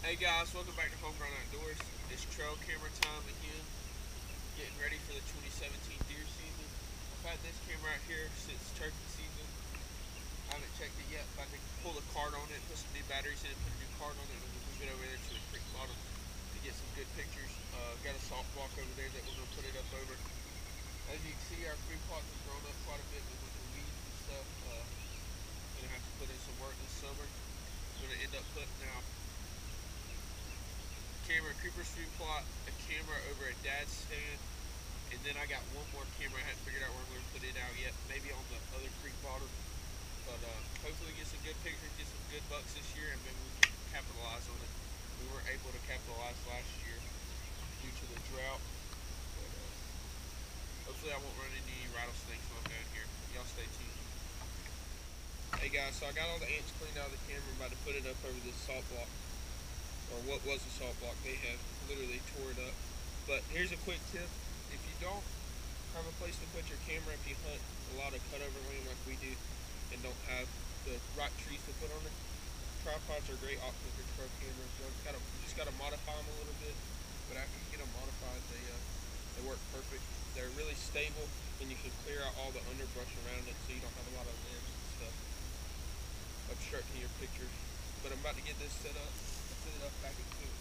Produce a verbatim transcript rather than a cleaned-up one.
Hey guys, welcome back to Homegrown Outdoors. It's trail camera time again. Getting ready for the twenty seventeen deer season. I've had this camera out here since turkey season. I haven't checked it yet. About to pull the card on it, put some new batteries in it, put a new card on it, and we'll move it over there to the creek bottom to get some good pictures. Uh, got a salt block over there that we're going to put it up over. As you can see, our food plots have grown up quite a bit with the weeds and stuff. Uh, gonna have to put in some work this summer. I'm gonna end up putting out camera Cooper's food plot, a camera over at Dad's stand, and then I got one more camera. I haven't figured out where I'm going to put it out yet. Maybe on the other creek bottom. But uh, hopefully get some good pictures, get some good bucks this year, and maybe we can capitalize on it. We weren't able to capitalize last year due to the drought. But uh, hopefully I won't run into any rattlesnakes while I'm down here. Y'all stay tuned. Hey guys, so I got all the ants cleaned out of the camera. I'm about to put it up over this salt block. Or what was a salt block. They have literally tore it up. But here's a quick tip. If you don't have a place to put your camera, if you hunt a lot of cutover land like we do and don't have the right trees to put on it, tripods are great options for trail cameras. You, know, gotta, you just got to modify them a little bit. But after you get them modified, they, uh, they work perfect. They're really stable, and you can clear out all the underbrush around it so you don't have a lot of limbs and stuff obstructing your pictures. But I'm about to get this set up. Set it up back at two.